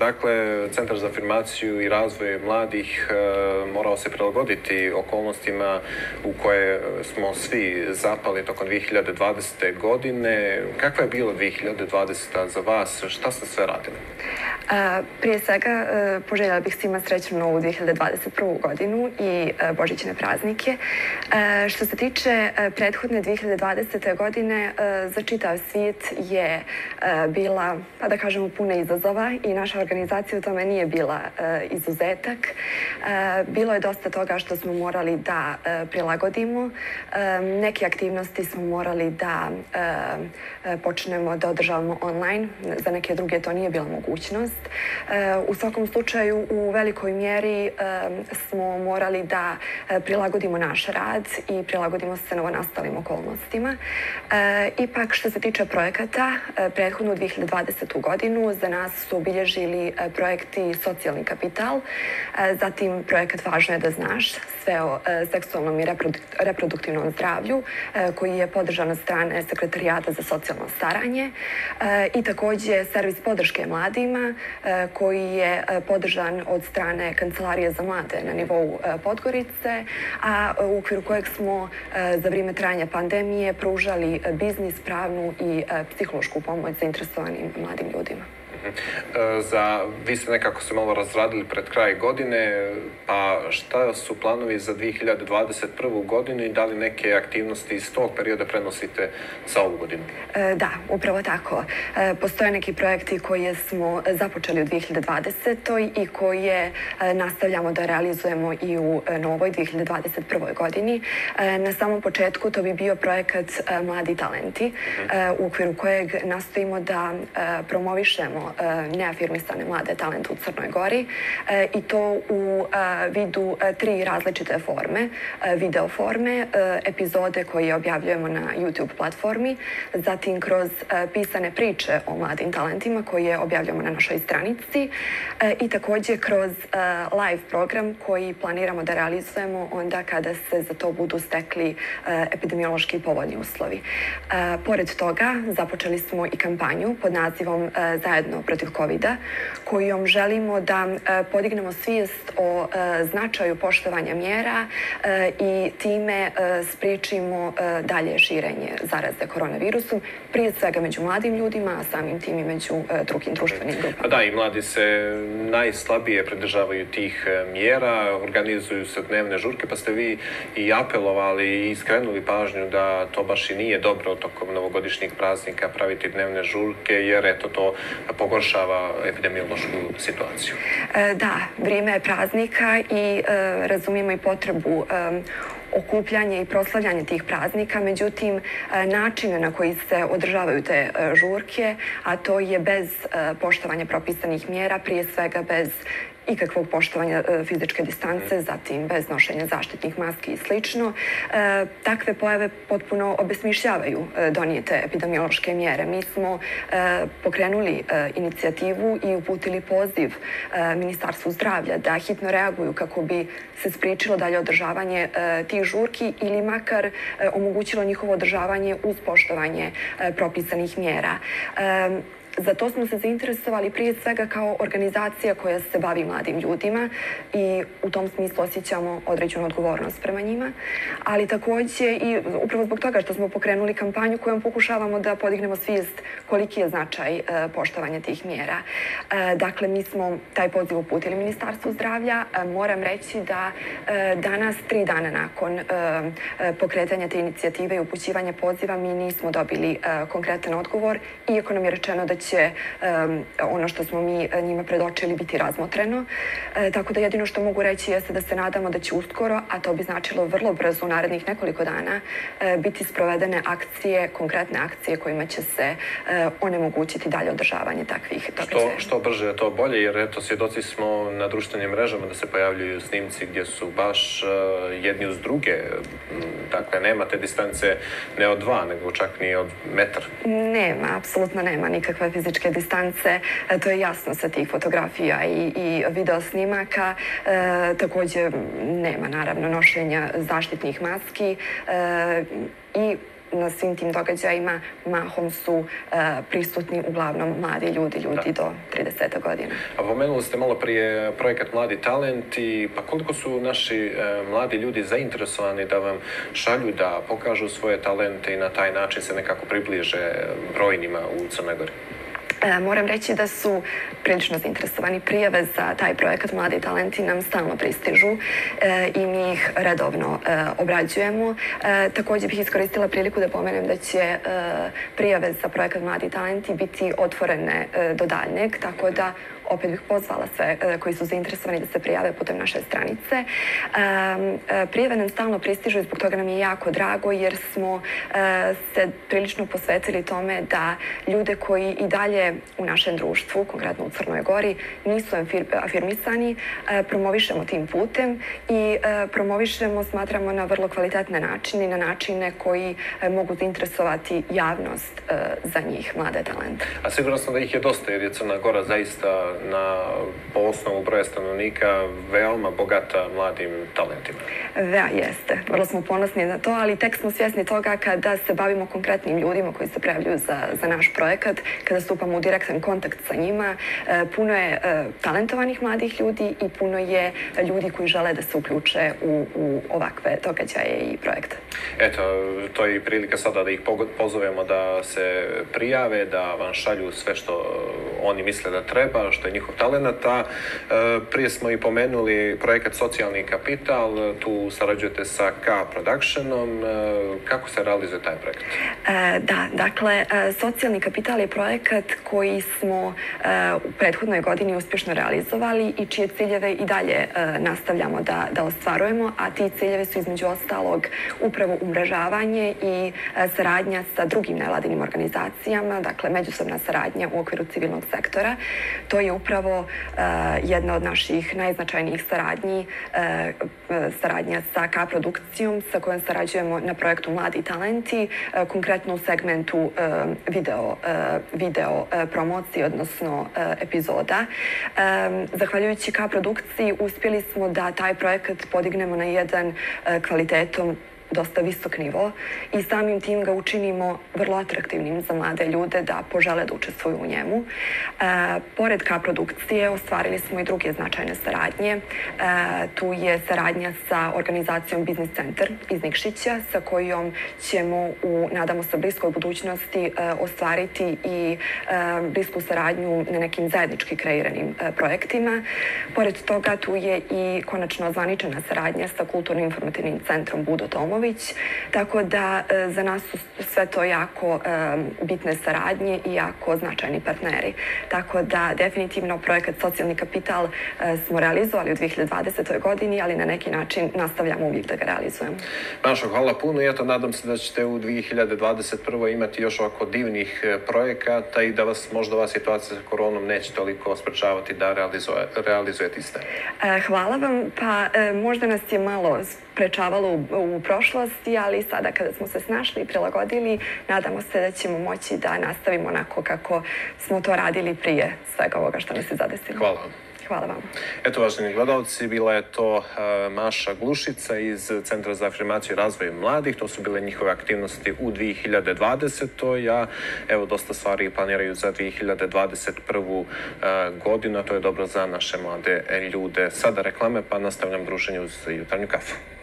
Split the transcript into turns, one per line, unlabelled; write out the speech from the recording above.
Dakle, Centar za afirmaciju i razvoj mladih morao se prilagoditi okolnostima u koje smo svi zapali tokom 2020. godine. Kakva je bila 2020. za vas? Šta ste sve radili?
Prije svega, poželjela bih svima srećnu novu 2021. godinu i božićne praznike. Što se tiče prethodne 2020. godine, za čitav svijet je bila, pa da kažemo, puna izazova i naša organizacija u tome nije bila izuzetak. Bilo je dosta toga što smo morali da prilagodimo. Neke aktivnosti smo morali da počnemo da održavamo online, za neke druge to nije bila mogućnost. U svakom slučaju, u velikoj mjeri smo morali da prilagodimo naš rad i prilagodimo se novonastalim okolnostima. Ipak, što se tiče projekata, prethodnu 2020. godinu za nas su obilježili projekti Socijalni kapital, zatim projekat Važno je da znaš, sve o seksualnom i reproduktivnom zdravlju, koji je podržan od strane Sekretarijata za socijalno staranje, i takođe servis podrške mladima, koji je podržan od strane Kancelarije za mlade na nivou Podgorice, a u okviru kojeg smo za vrijeme trajanja pandemije pružali biznis, pravnu i psihološku pomoć zainteresovanim mladim ljudima.
Vi ste nekako se malo razradili pred kraj godine, pa šta su planovi za 2021. godinu i da li neke aktivnosti iz tog perioda prenosite za ovu godinu?
Da, upravo tako. Postoje neki projekti koje smo započeli u 2020. i koje nastavljamo da realizujemo i u novoj 2021. godini. Na samom početku to bi bio projekat Mladi talenti, u okviru kojeg nastojimo da promovišemo neafirmisane mlade talente u Crnoj Gori, i to u vidu 3 različite forme. Video forme, epizode koje objavljujemo na YouTube platformi, zatim kroz pisane priče o mladim talentima koje objavljamo na našoj stranici i takođe kroz live program koji planiramo da realizujemo onda kada se za to budu stekli epidemiološki povoljni uslovi. Pored toga, započeli smo i kampanju pod nazivom Zajedno protiv COVID-a, kojom želimo da podignemo svijest o značaju poštovanja mjera i time spriječimo dalje širenje zaraze koronavirusom, prije svega među mladim ljudima, a samim tim i među drugim društvenim grupama.
Da, i mladi se najslabije pridržavaju tih mjera, organizuju se dnevne žurke, pa ste vi i apelovali i skrenuli pažnju da to baš i nije dobro tokom novogodišnjih praznika praviti dnevne žurke, jer eto to pogoršava epidemiološku situaciju.
Da, vrijeme je praznika i razumijemo i potrebu okupljanje i proslavljanje tih praznika, međutim, načine na koji se održavaju te žurke, a to je bez poštovanja propisanih mjera, prije svega bez ikakvog poštovanja fizičke distance, zatim bez nošenja zaštitnih maski i slično. Takve pojave potpuno obesmišljavaju donijete epidemiološke mjere. Mi smo pokrenuli inicijativu i uputili poziv Ministarstvu zdravlja da hitno reaguju kako bi se spriječilo dalje održavanje tih žurki ili makar omogućilo njihovo održavanje uz poštovanje propisanih mjera. Za to smo se zainteresovali prije svega kao organizacija koja se bavi mladim ljudima i u tom smislu osjećamo određenu odgovornost prema njima, ali takođe i upravo zbog toga što smo pokrenuli kampanju kojom pokušavamo da podignemo svijest koliki je značaj poštovanja tih mjera. Dakle, mi smo taj poziv uputili Ministarstvu zdravlja. Moram reći da danas, 3 dana nakon pokretanja te inicijative i upućivanja poziva, mi nismo dobili konkretan odgovor, iako nam je rečeno da će ono što smo mi njima predočili biti razmotreno. Tako da jedino što mogu reći jeste da se nadamo da će uskoro, a to bi značilo vrlo brzo u narednih nekoliko dana, biti sprovedene akcije, konkretne akcije kojima će se onemogućiti dalje održavanje takvih događaja.
Što brže, to bolje, jer eto, svjedoci smo na društvenim mrežama da se pojavljuju snimci gdje su baš jedni uz druge. Dakle, nema te distance ne od 2, nego čak ni od metar.
Nema, apsolutno nema nikakve fizičke distance. To je jasno sa tih fotografija i video snimaka. Također nema, naravno, nošenja zaštitnih maski i na svim tim događajima mahom su prisutni uglavnom mladi ljudi do 30 godina.
A pomenuli ste malo prije projekat Mladi talenti, pa koliko su naši mladi ljudi zainteresovani da vam šalju da pokažu svoje talente i na taj način se nekako približe brojnima u Crnoj Gori?
Moram reći da su prilično zainteresovani. Prijave za taj projekat Mladi talenti nam stalno pristižu i mi ih redovno obrađujemo. Također bih iskoristila priliku da pomenem da će prijave za projekat Mladi talenti biti otvorene do daljnjeg, tako da opet bih pozvala sve koji su zainteresovani da se prijave putem naše stranice. Prijave nam stalno pristižu i zbog toga nam je jako drago jer smo se prilično posvetili tome da ljude koji i dalje u našem društvu, konkretno u Crnoj Gori, nisu afirmisani, promovišemo tim putem i promovišemo, smatramo, na vrlo kvalitetne načine i na načine koji mogu zainteresovati javnost za njih, mlade talente.
A sigurno sam da ih je dosta jer je Crna Gora zaista po osnovu broja stanovnika veoma bogata mladim talentima.
Jeste. Vrlo smo ponosni na to, ali tek smo svjesni toga kada se bavimo konkretnim ljudima koji se prijavljuju za naš projekat, kada stupamo u direktan kontakt sa njima. Puno je talentovanih mladih ljudi i puno je ljudi koji žele da se uključe u ovakve događaje i projekte.
Eto, to je i prilika sada da ih pozovemo da se prijave, da vam šalju sve što oni misle da treba, što je njihov talent. Prije smo i pomenuli projekat Socijalni kapital, tu sarađujete sa K Productionom. Kako se realizuje taj projekt?
Da, dakle, Socijalni kapital je projekat koji smo u prethodnoj godini uspješno realizovali i čije ciljeve i dalje nastavljamo da ostvarujemo, a ti ciljevi su između ostalog upravo umrežavanje i saradnja sa drugim nevladinim organizacijama, dakle međusobna saradnja u okviru civilnog sektora. To je upravo jedna od naših najznačajnijih saradnji, saradnja sa K produkcijom sa kojom sarađujemo na projektu Mladi talenti, konkretno u segmentu video promocije, odnosno epizoda. Zahvaljujući K produkciji uspjeli smo da taj projekat podignemo na jedan kvalitetom dosta visok nivo i samim tim ga učinimo vrlo atraktivnim za mlade ljude da požele da učestvuju u njemu. Pored K produkcije ostvarili smo i druge značajne saradnje. Tu je saradnja sa organizacijom Biznis centar iz Nikšića sa kojom ćemo nadamo se, bliskoj budućnosti ostvariti i blisku saradnju na nekim zajednički kreiranim projektima. Pored toga tu je i konačno zvaničena saradnja sa Kulturno-informativnim centrom Budo Tomović. Tako da za nas su sve to jako bitne saradnje i jako značajni partneri. Tako da definitivno projekat Socijalni kapital smo realizovali u 2020. godini, ali na neki način nastavljamo uvijek da ga realizujemo.
Mašo, hvala puno i eto, nadam se da ćete u 2021. imati još ovako divnih projekata i da vas možda ova situacija sa koronom neće toliko sprečavati da realizujete iste.
Hvala vam. Pa možda nas je malo sprečavalo u prošlosti, ali sada kada smo se snašli i prilagodili, nadamo se da ćemo moći da nastavimo onako kako smo to radili prije svega ovoga što nas je zadesilo.
Hvala vam.
Hvala vam.
Eto, uvaženi gledalci, bila je to Maša Glušica iz Centra za afirmaciju i razvoj mladih. To su bile njihove aktivnosti u 2020. A evo, dosta stvari planiraju za 2021. godinu, a to je dobro za naše mlade ljude. Sada reklame, pa nastavljam druženje uz jutarnju kafu.